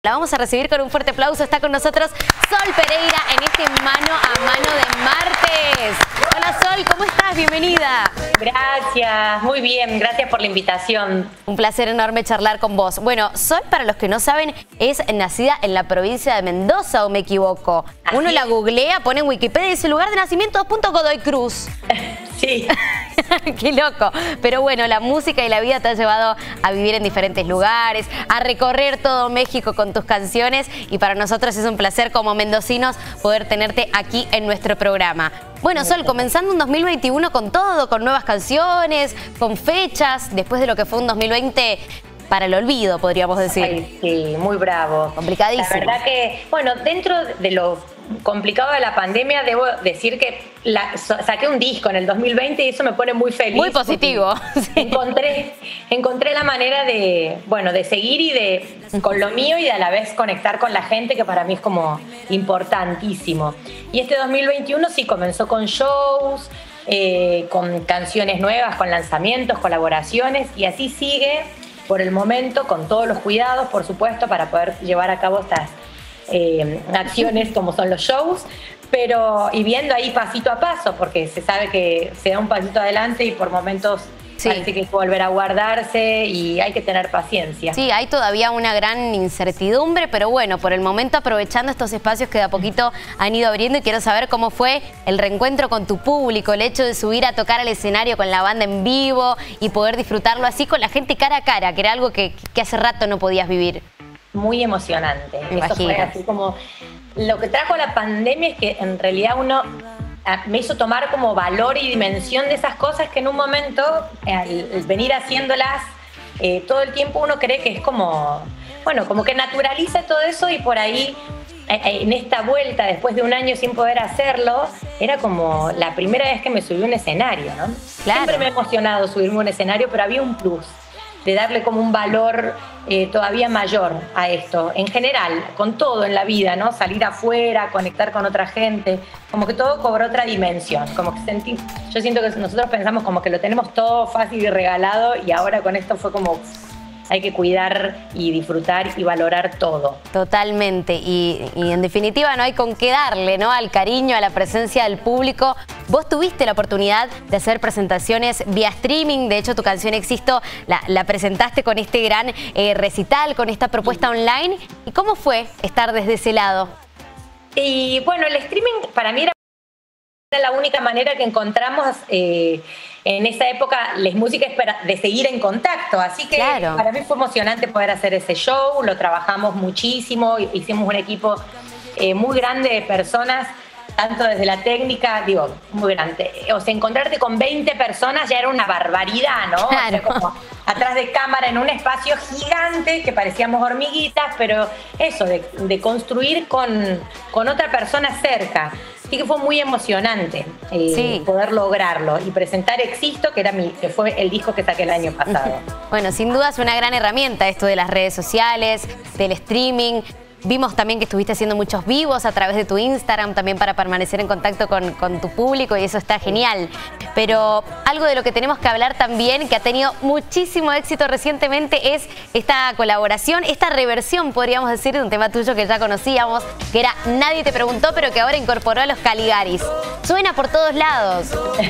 La vamos a recibir con un fuerte aplauso. Está con nosotros Sol Pereira en este Mano a Mano de martes. Hola Sol, ¿cómo estás? Bienvenida. Gracias, muy bien, gracias por la invitación. Un placer enorme charlar con vos. Bueno, Sol, para los que no saben, es nacida en la provincia de Mendoza, ¿o me equivoco? Así Uno es. la googlea, pone en Wikipedia y dice lugar de nacimiento, Godoy Cruz. Sí. Qué loco. Pero bueno, la música y la vida te ha llevado a vivir en diferentes lugares, a recorrer todo México con tus canciones, y para nosotros es un placer como mendocinos poder tenerte aquí en nuestro programa. Bueno, Sol, comenzando un 2021 con todo, con nuevas canciones, con fechas, después de lo que fue un 2020 para el olvido, podríamos decir. Ay, sí, muy bravo. Complicadísimo. La verdad que, bueno, dentro de lo complicado de la pandemia, debo decir que saqué un disco en el 2020 y eso me pone muy feliz. Muy positivo. Sí. Encontré la manera de, bueno, de seguir y con lo mío y de a la vez conectar con la gente, que para mí es como importantísimo. Y este 2021 sí comenzó con shows, con canciones nuevas, con lanzamientos, colaboraciones, y así sigue por el momento, con todos los cuidados, por supuesto, para poder llevar a cabo estas acciones como son los shows, pero y viendo ahí pasito a paso, porque se sabe que se da un pasito adelante y por momentos sí, parece que hay que volver a guardarse y hay que tener paciencia. Sí, hay todavía una gran incertidumbre, pero bueno, por el momento aprovechando estos espacios que de a poquito han ido abriendo, y quiero saber cómo fue el reencuentro con tu público, el hecho de subir a tocar al escenario con la banda en vivo y poder disfrutarlo así con la gente cara a cara, que era algo que hace rato no podías vivir. Muy emocionante. Me Eso fue imagino. así como lo que trajo la pandemia, es que en realidad me hizo tomar como valor y dimensión de esas cosas que en un momento, al venir haciéndolas todo el tiempo, uno cree que es como, bueno, como que naturaliza todo eso, y por ahí en esta vuelta, después de un año sin poder hacerlo, era como la primera vez que me subí a un escenario, ¿no? Claro. Siempre me ha emocionado subirme a un escenario, pero había un plus de darle como un valor todavía mayor a esto, en general, con todo en la vida, ¿no? Salir afuera, conectar con otra gente, como que todo cobró otra dimensión, como que yo siento que nosotros pensamos como que lo tenemos todo fácil y regalado, y ahora con esto fue como hay que cuidar y disfrutar y valorar todo. Totalmente, y en definitiva no hay con qué darle, ¿no?, al cariño, a la presencia del público. Vos tuviste la oportunidad de hacer presentaciones vía streaming, de hecho tu canción Existo la presentaste con este gran recital, con esta propuesta online. ¿Y cómo fue estar desde ese lado? Y bueno, el streaming para mí era la única manera que encontramos en esa época las músicas de seguir en contacto, así que claro, para mí fue emocionante poder hacer ese show, lo trabajamos muchísimo, hicimos un equipo muy grande de personas, tanto desde la técnica, digo, muy grande, o sea, encontrarte con 20 personas ya era una barbaridad, ¿no? Claro. O sea, como atrás de cámara en un espacio gigante que parecíamos hormiguitas, pero eso, de construir con otra persona cerca. Así que fue muy emocionante sí, poder lograrlo y presentar Existo, que fue el disco que saqué el año pasado. Bueno, sin duda es una gran herramienta esto de las redes sociales, del streaming. Vimos también que estuviste haciendo muchos vivos a través de tu Instagram también para permanecer en contacto con tu público, y eso está genial. Pero algo de lo que tenemos que hablar también, que ha tenido muchísimo éxito recientemente, es esta colaboración, esta reversión, podríamos decir, de un tema tuyo que ya conocíamos, que era Nadie te preguntó, pero que ahora incorporó a los Caligaris. Suena por todos lados.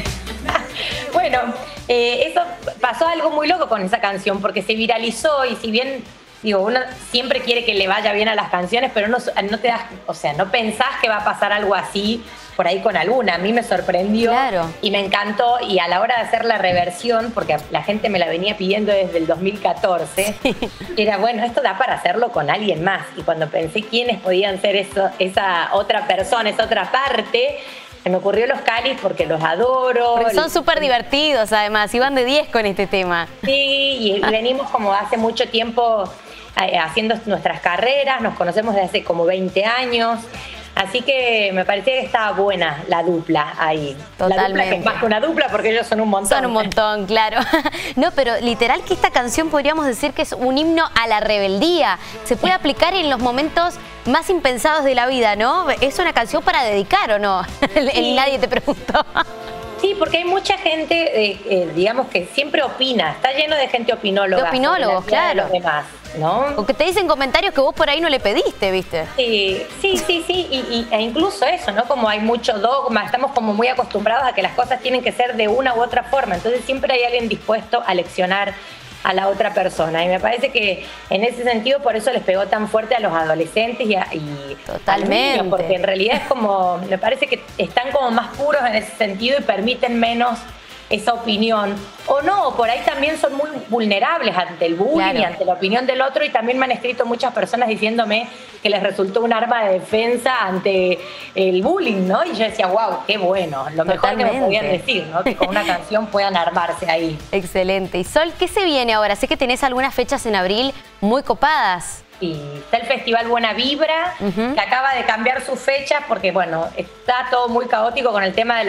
Bueno, eso pasó algo muy loco con esa canción, porque se viralizó, y si bien, digo, uno siempre quiere que le vaya bien a las canciones, pero no te das, o sea, no pensás que va a pasar algo así por ahí con alguna. A mí me sorprendió, claro, y me encantó, y a la hora de hacer la reversión, porque la gente me la venía pidiendo desde el 2014, sí, era, bueno, esto da para hacerlo con alguien más. Y cuando pensé quiénes podían ser esa otra persona, esa otra parte, se me ocurrió los Calis, porque los adoro. Porque son súper divertidos, además, y van de 10 con este tema. Sí, y venimos como hace mucho tiempo haciendo nuestras carreras, nos conocemos desde hace como 20 años, así que me parecía que estaba buena la dupla ahí. Totalmente. La dupla, que es más que una dupla, porque ellos son un montón. Son un montón, claro. No, pero literal que esta canción podríamos decir que es un himno a la rebeldía. Se puede aplicar en los momentos más impensados de la vida, ¿no? Es una canción para dedicar, ¿o no? Sí. Nadie te preguntó. Sí, porque hay mucha gente, digamos, que siempre opina. Está lleno de gente opinóloga. De opinólogos, claro. De los demás, ¿no? Porque te dicen comentarios que vos por ahí no le pediste, ¿viste? Sí. E incluso eso, ¿no? Como hay mucho dogma, estamos como muy acostumbrados a que las cosas tienen que ser de una u otra forma. Entonces siempre hay alguien dispuesto a leccionar a la otra persona. Y me parece que en ese sentido por eso les pegó tan fuerte a los adolescentes y a los niños, porque en realidad es como, me parece que están como más puros en ese sentido y permiten menos esa opinión. O no, por ahí también son muy vulnerables ante el bullying, claro, y ante la opinión del otro, y también me han escrito muchas personas diciéndome que les resultó un arma de defensa ante el bullying, ¿no? Y yo decía, wow, qué bueno, lo mejor que me podían decir, ¿no? Que con una canción puedan armarse ahí. Excelente. Y Sol, ¿qué se viene ahora? Sé que tenés algunas fechas en abril muy copadas. Y está el Festival Buena Vibra, que acaba de cambiar sus fechas porque, bueno, está todo muy caótico con el tema de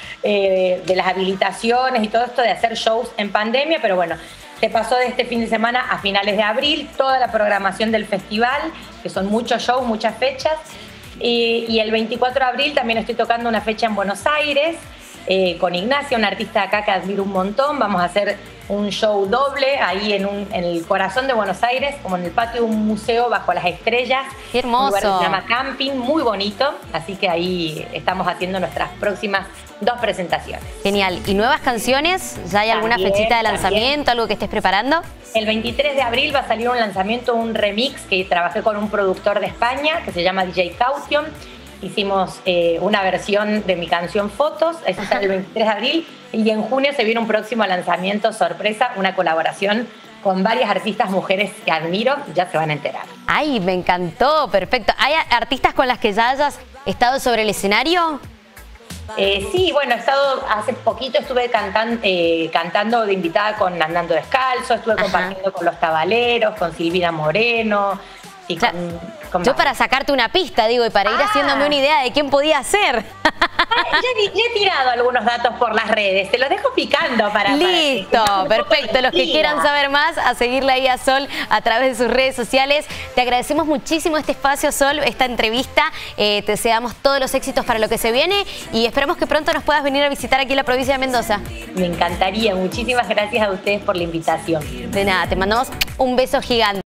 las habilitaciones y todo esto de hacer shows en pandemia, pero bueno, se pasó de este fin de semana a finales de abril toda la programación del festival, que son muchos shows, muchas fechas, y el 24 de abril también estoy tocando una fecha en Buenos Aires con Ignacia, una artista acá que admiro un montón. Vamos a hacer un show doble ahí en el corazón de Buenos Aires, como en el patio de un museo bajo las estrellas. ¡Qué hermoso! Un lugar que se llama Camping, muy bonito, así que ahí estamos haciendo nuestras próximas 2 presentaciones. Genial. ¿Y nuevas canciones? ¿Ya hay alguna fechita de lanzamiento, algo que estés preparando? El 23 de abril va a salir un lanzamiento, un remix que trabajé con un productor de España que se llama DJ Caution. Hicimos una versión de mi canción Fotos, eso sale el 23 de abril, y en junio se viene un próximo lanzamiento sorpresa, una colaboración con varias artistas mujeres que admiro, ya se van a enterar. ¡Ay, me encantó! Perfecto. ¿Hay artistas con las que ya hayas estado sobre el escenario? Sí, bueno, hace poquito estuve cantando de invitada con Andando Descalzo, estuve compartiendo con Los Tabaleros, con Silvina Moreno. Sí, con yo para sacarte una pista, digo, y para ir haciéndome una idea de quién podía ser. Ya he tirado algunos datos por las redes, te los dejo picando para... Listo, perfecto. Los que quieran saber más, a seguirla ahí a Sol a través de sus redes sociales. Te agradecemos muchísimo este espacio, Sol, esta entrevista. Te deseamos todos los éxitos para lo que se viene y esperamos que pronto nos puedas venir a visitar aquí en la provincia de Mendoza. Me encantaría. Muchísimas gracias a ustedes por la invitación. De nada, te mandamos un beso gigante.